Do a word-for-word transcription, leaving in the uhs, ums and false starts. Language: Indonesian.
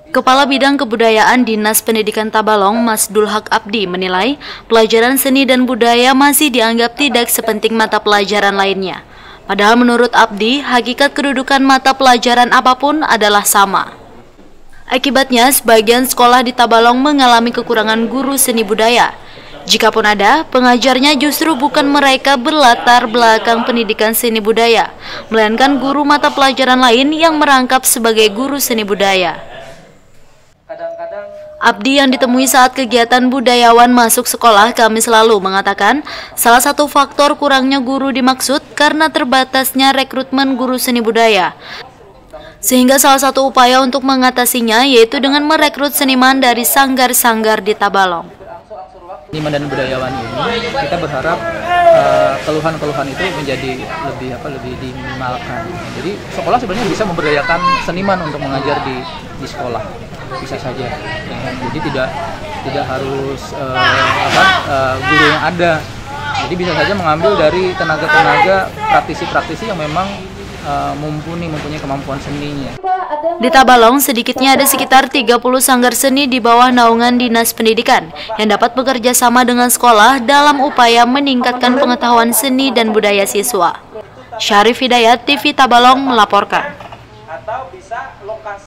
Kepala Bidang Kebudayaan Dinas Pendidikan Tabalong, Mas Dulhak Abdi, menilai pelajaran seni dan budaya masih dianggap tidak sepenting mata pelajaran lainnya. Padahal menurut Abdi, hakikat kedudukan mata pelajaran apapun adalah sama. Akibatnya, sebagian sekolah di Tabalong mengalami kekurangan guru seni budaya. Jikapun ada, pengajarnya justru bukan mereka berlatar belakang pendidikan seni budaya, melainkan guru mata pelajaran lain yang merangkap sebagai guru seni budaya. Abdi yang ditemui saat kegiatan budayawan masuk sekolah Kamis lalu mengatakan salah satu faktor kurangnya guru dimaksud karena terbatasnya rekrutmen guru seni budaya. Sehingga salah satu upaya untuk mengatasinya yaitu dengan merekrut seniman dari sanggar-sanggar di Tabalong. Seniman dan budayawan ini kita berharap keluhan-keluhan uh, itu menjadi lebih apa lebih diminimalkan. Jadi sekolah sebenarnya bisa memberdayakan seniman untuk mengajar di di sekolah. Bisa saja, ya. Jadi tidak tidak harus uh, apa, uh, guru yang ada. Jadi bisa saja mengambil dari tenaga-tenaga praktisi-praktisi yang memang uh, mumpuni mempunyai kemampuan seninya. Di Tabalong sedikitnya ada sekitar tiga puluh sanggar seni di bawah naungan Dinas Pendidikan yang dapat bekerja sama dengan sekolah dalam upaya meningkatkan pengetahuan seni dan budaya siswa. Syarif Hidayat, T V Tabalong melaporkan.